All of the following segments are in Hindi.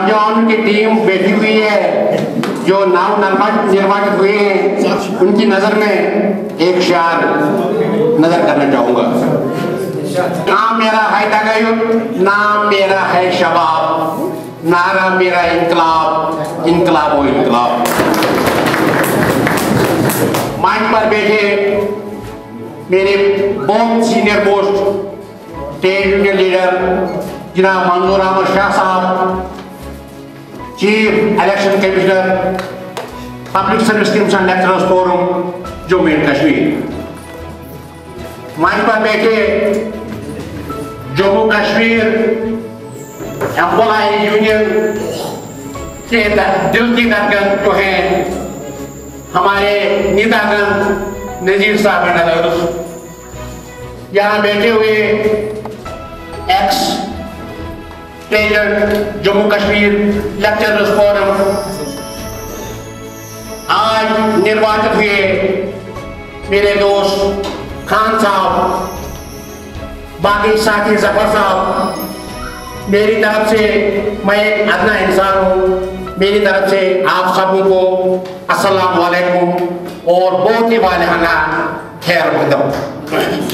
नौजवान की टीम बैठी हुई है जो नाम निर्वाचित हुए हैं, उनकी नजर में एक शार नजर करना चाहूंगा। नाम मेरा है तगयुग, नाम मेरा है शबाब, नारा मेरा इनकलाब, इनकलाब हो इनकलाब। मंच पर बैठे मेरे बहुत senior post trade union leader जनाब मंजूर अहमद शाह साहब, chief election commissioner, public service commission lecturers forum Jammu and Kashmir. मंच पर बैठे जम्मू कश्मीर एम्प्लॉय यूनियन के दिल की धड़कन जो है हमारे नेतागण नजीर साहब एंड अदर्स, यहाँ बैठे हुए ex president Jammu Kashmir lecturers forum, आज निर्वाचित हुए मेरे दोस्त खान साहब, बाकी साथी जफर साहब, मेरी तरफ से मैं एक अदना इंसान हूँ, मेरी तरफ से आप सबों को अस्सलाम वालेकुम और बहुत ही वालेहाना खैर मकदम।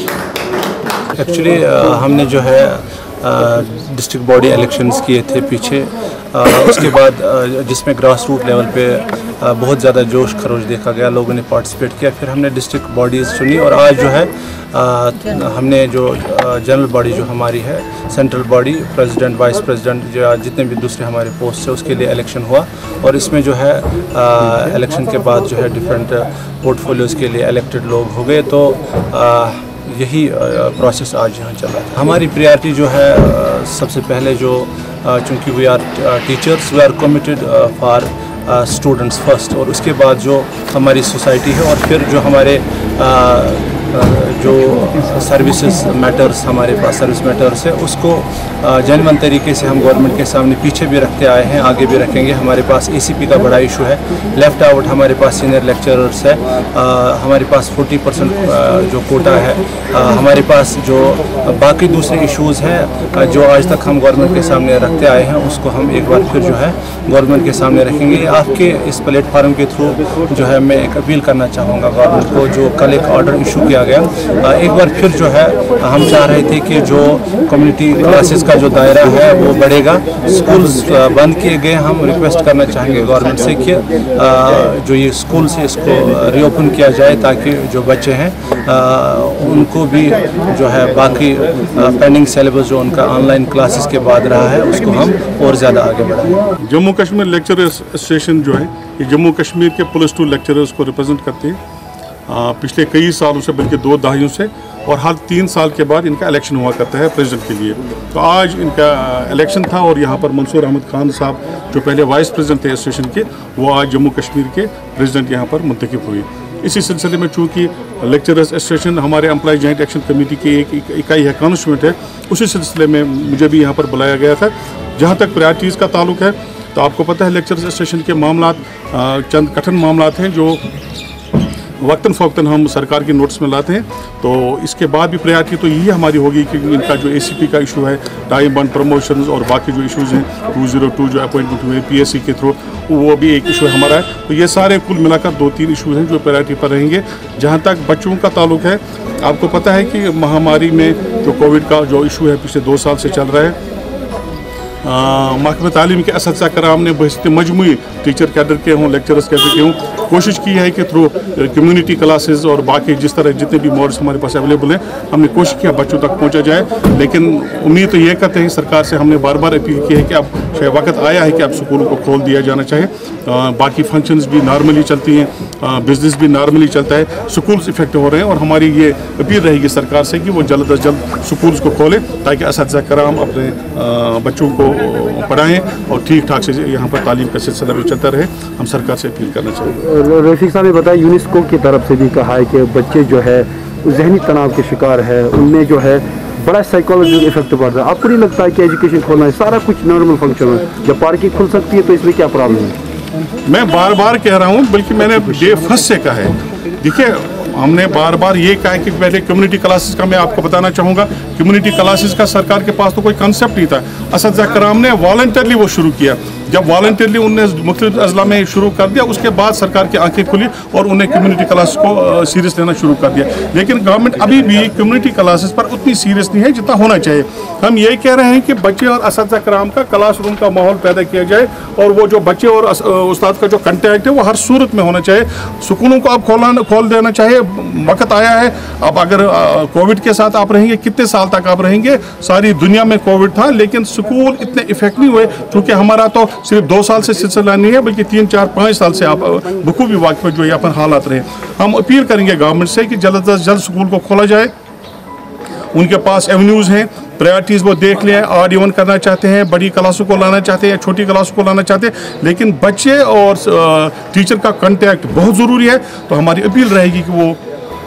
एक्चुअली हमने जो है डिस्ट्रिक्ट बॉडी इलेक्शंस किए थे पीछे, उसके बाद जिसमें ग्रास रूट लेवल पे बहुत ज़्यादा जोश खरोश देखा गया, लोगों ने पार्टिसिपेट किया। फिर हमने डिस्ट्रिक्ट बॉडीज़ चुनी और आज जो है हमने जो जनरल बॉडी जो हमारी है, central body, president, vice president, जो जितने भी दूसरे हमारे पोस्ट है उसके लिए इलेक्शन हुआ। और इसमें जो है इलेक्शन के बाद जो है डिफरेंट पोर्टफोलियोज़ के लिए इलेक्टेड लोग हो गए। तो यही प्रोसेस आज यहाँ चल रहा है। हमारी प्रायोरिटी जो है सबसे पहले जो चूँकि we are teachers, we are committed for students first, और उसके बाद जो हमारी सोसाइटी है और फिर जो हमारे जो सर्विसेज मैटर्स हमारे पास सर्विस मैटर्स है उसको जेन्युइन तरीके से हम गवर्नमेंट के सामने पीछे भी रखते आए हैं, आगे भी रखेंगे। हमारे पास ACP का बड़ा इशू है, लेफ्ट आउट हमारे पास सीनियर लेक्चरर्स है, हमारे पास 40% जो कोटा है, हमारे पास जो बाकी दूसरे इश्यूज़ हैं जो आज तक हम गवर्नमेंट के सामने रखते आए हैं उसको हम एक बार फिर जो है गवर्नमेंट के सामने रखेंगे। आपके इस प्लेटफार्म के थ्रू जो है मैं एक अपील करना चाहूँगा गवर्नमेंट को, जो कल एक ऑर्डर इशू किया गया, एक बार फिर जो है हम चाह रहे थे कि जो कम्युनिटी क्लासेस का जो दायरा है वो बढ़ेगा। स्कूल्स बंद किए गए, हम रिक्वेस्ट करना चाहेंगे गवर्नमेंट से कि जो ये स्कूल से इसको रीओपन किया जाए ताकि जो बच्चे हैं उनको भी जो है बाकी पेंडिंग सिलेबस जो उनका ऑनलाइन क्लासेस के बाद रहा है उसको हम और ज़्यादा आगे बढ़ाएं। जम्मू कश्मीर लेक्चरर्स एसोसिएशन जो है ये जम्मू कश्मीर के +2 लेक्चरर्स को रिप्रेजेंट करते हैं पिछले कई सालों से, बल्कि 2 दहाइयों से, और हर 3 साल के बाद इनका इलेक्शन हुआ करता है प्रेसिडेंट के लिए। तो आज इनका इलेक्शन था और यहाँ पर मंसूर अहमद खान साहब जो पहले वाइस प्रेसिडेंट थे एसोसिएशन के, वो आज जम्मू कश्मीर के प्रेसिडेंट यहाँ पर मुंतखब हुए। इसी सिलसिले में चूँकि लेक्चरर्स एसोसिएशन हमारे एम्प्लॉय जॉइंट एक्शन कमेटी की एक इकाई है, कॉन्स्टिट्यूएंट है, उसी सिलसिले में मुझे भी यहाँ पर बुलाया गया था। जहाँ तक प्रायोरिटीज़ का ताल्लुक है तो आपको पता है लेक्चरर्स एसोसिएशन के मामलात चंद कठिन मामलात हैं जो वक्तन फ़वक्तन हम सरकार की नोटिस में लाते हैं। तो इसके बाद भी प्रायोरिटी तो यही हमारी होगी कि इनका जो ACP का इशू है, टाइम बंद प्रमोशंस और बाकी जो इश्यूज़ हैं 202 जो अपॉइंटमेंट हुए PSC के थ्रू, वो भी एक इशू हमारा है। तो ये सारे कुल मिलाकर 2-3 इशूज़ हैं जो प्रायोरिटी पर रहेंगे। जहाँ तक बच्चों का ताल्लुक है, आपको पता है कि महामारी में जो कोविड का जो इशू है पिछले 2 साल से चल रहा है, महकमा तालीम के असतिज़ा कराम ने बहसत मजमूई टीचर कैडर के हों, लेक्चरर्स कैडर के हों, कोशिश की है कि थ्रू कम्युनिटी क्लासेस और बाकी जिस तरह जितने भी मोड्स हमारे पास अवेलेबल हैं, हमने कोशिश किया बच्चों तक पहुंचा जाए। लेकिन उम्मीद तो ये करते हैं सरकार से, हमने बार बार अपील की है कि अब शायद वक्त आया है कि अब स्कूलों को खोल दिया जाना चाहिए। बाकी फंक्शंस भी नॉर्मली चलती हैं, बिजनेस भी नॉर्मली चलता है, स्कूल्स इफेक्टिव हो रहे हैं। और हमारी ये अपील रहेगी सरकार से कि वो जल्द अज जल्द स्कूल्स को खोलें ताकि असतिज़ा कराम अपने बच्चों को पढ़ाएँ और ठीक ठाक से यहाँ पर तालीम का सिलसिला भी चलता रहे। हम सरकार से अपील करना चाहिए। रफीक साहब ने बताया यूनेस्को की तरफ से भी कहा है कि बच्चे जो है जहनी तनाव के शिकार है, उनमें जो है बड़ा साइकोलॉजिकल इफेक्ट पड़ रहा है। आपको नहीं लगता है कि एजुकेशन खोलना है, सारा कुछ नॉर्मल फंक्शन है, जब पार्किंग खुल सकती है तो इसमें क्या प्रॉब्लम है? मैं बार बार कह रहा हूँ, बल्कि मैंने डे फर्स्ट से कहा है, देखिए हमने बार बार ये कहा कि पहले कम्युनिटी क्लासेस का मैं आपको बताना चाहूँगा, कम्युनिटी क्लासेस का सरकार के पास तो कोई कंसेप्ट नहीं था। असतिज़ा कराम ने वॉलंटरली वो शुरू किया। जब वॉलंटियरली उनने मुख्तलिफ अजला में शुरू कर दिया, उसके बाद सरकार की आंखें खुली और उन्हें कम्युनिटी क्लास को सीरियस लेना शुरू कर दिया। लेकिन गवर्नमेंट अभी भी कम्युनिटी क्लासेस पर उतनी सीरियस नहीं है जितना होना चाहिए। हम यही कह रहे हैं कि बच्चे और असातिज़ा कराम का क्लासरूम का माहौल पैदा किया जाए और वो जो बच्चे और उस्ताद का जो कंटेक्ट है वो हर सूरत में होना चाहिए। स्कूलों को अब खोल देना चाहिए, वक्त आया है। अब अगर कोविड के साथ आप रहेंगे, कितने साल तक आप रहेंगे? सारी दुनिया में कोविड था लेकिन स्कूल इतने इफेक्ट नहीं हुए, क्योंकि हमारा तो सिर्फ 2 साल से सिलसिला नहीं है बल्कि 3, 4, 5 साल से आप बखूबी वाक़िफ़ जो यहाँ पर हालात रहे। हम अपील करेंगे गवर्नमेंट से कि जल्द अज जल्द स्कूल को खोला जाए। उनके पास एवेन्यूज़ हैं, प्रायोरिटीज़ वो देख लें। ऑड इवन करना चाहते हैं, बड़ी क्लासों को लाना चाहते हैं, छोटी क्लासों को लाना चाहते हैं, लेकिन बच्चे और टीचर का कांटेक्ट बहुत ज़रूरी है। तो हमारी अपील रहेगी कि वो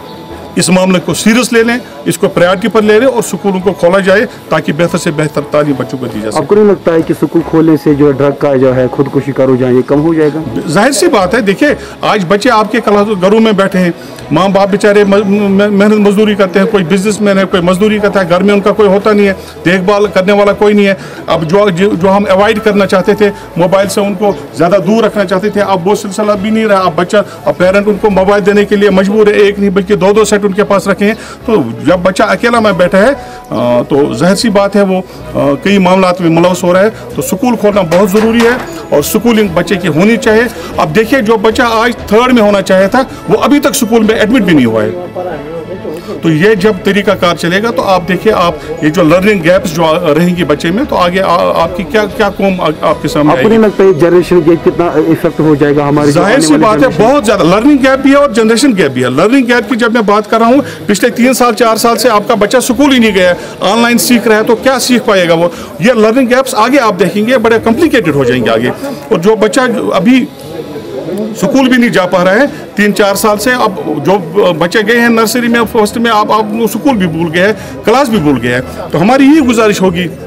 इस मामले को सीरियस ले लें, इसको प्रायोरिटी पर ले लें और स्कूलों को खोला जाए ताकि बेहतर से बेहतर तालीम बच्चों को दी जा सके। आपको नहीं लगता है कि स्कूल खोलने से जो ड्रग का जो है खुदकुशी का रुझान ये कम हो जाएगा? जाहिर सी बात है, देखिए आज बच्चे आपके घरों में बैठे हैं, माँ बाप बेचारे मेहनत मजदूरी करते हैं, कोई बिजनेसमैन है, कोई मजदूरी करता है, घर में उनका कोई होता नहीं है, देखभाल करने वाला कोई नहीं है। अब जो हम अवॉइड करना चाहते थे, मोबाइल से उनको ज़्यादा दूर रखना चाहते थे, अब वो सिलसिला भी नहीं रहा। अब बच्चा, अब पेरेंट उनको मोबाइल देने के लिए मजबूर है, एक नहीं बल्कि 2-2 सेट उनके पास रखे हैं। तो जब बच्चा अकेला में बैठा है तो जाहिर सी बात है वो कई मामलात में मुलव्वस हो रहा है। तो स्कूल खोलना बहुत ज़रूरी है और स्कूलिंग बच्चे की होनी चाहिए। अब देखिए, जो बच्चा आज 3rd में होना चाहिए था वो अभी तक स्कूल में एडमिट भी नहीं हुआ है। तो ये जब तरीका कार चलेगा तो आप देखिए, आप ये जो लर्निंग गैप्स जो रहेंगी बच्चे में, तो आगे आपकी क्या कौम आपके सामने आपको नहीं लगता है जनरेशन गैप कितना इफेक्ट हो जाएगा हमारे? जाहिर सी बात है, बहुत ज़्यादा लर्निंग गैप भी है और जनरेशन गैप भी है। लर्निंग गैप की जब मैं बात कर रहा हूँ, पिछले 3 साल 4 साल से आपका बच्चा स्कूल ही नहीं गया, ऑनलाइन सीख रहा है, तो क्या सीख पाएगा वो? ये लर्निंग गैप्स आगे आप देखेंगे बड़े कॉम्प्लिकेटेड हो जाएंगे आगे। और जो बच्चा अभी स्कूल भी नहीं जा पा रहा है 3-4 साल से, अब जो बच्चे गए हैं नर्सरी में, फर्स्ट में, आप स्कूल भी भूल गए हैं, क्लास भी भूल गए हैं। तो हमारी यही गुजारिश होगी,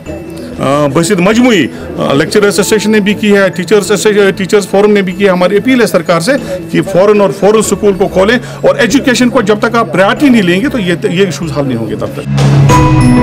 बसित मजमूई लेक्चर एसोसिएशन ने भी की है, टीचर्स फोरम ने भी की है। हमारी अपील है सरकार से कि फौरन स्कूल को खोलें और एजुकेशन को जब तक आप प्रायोरिटी नहीं लेंगे तो ये इशूज़ हल नहीं होंगे तब तक।